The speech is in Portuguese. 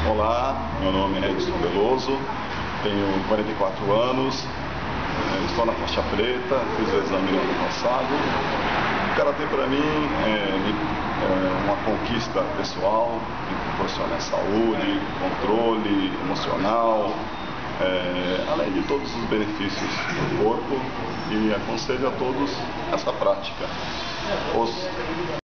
Olá, meu nome é Edson Veloso, tenho 44 anos, estou na faixa preta, fiz o exame no ano passado. O Karatê para mim é uma conquista pessoal, que proporciona saúde, controle emocional, além de todos os benefícios do corpo, e aconselho a todos essa prática.